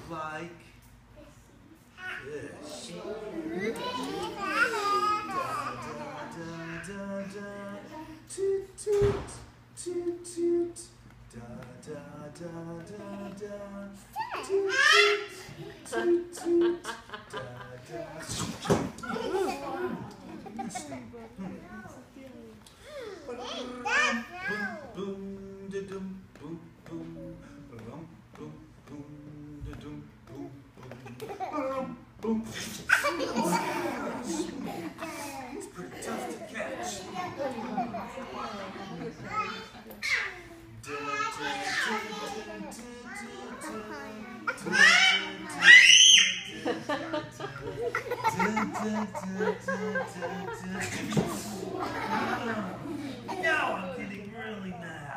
like fish. Toot toot, toot toot, da da da da da. Toot toot, toot toot, da da. Boom, da dum, boom, boom, boom, boom, boom, da dum, boom, boom, boom. It's pretty tough to catch. Now I'm getting really mad.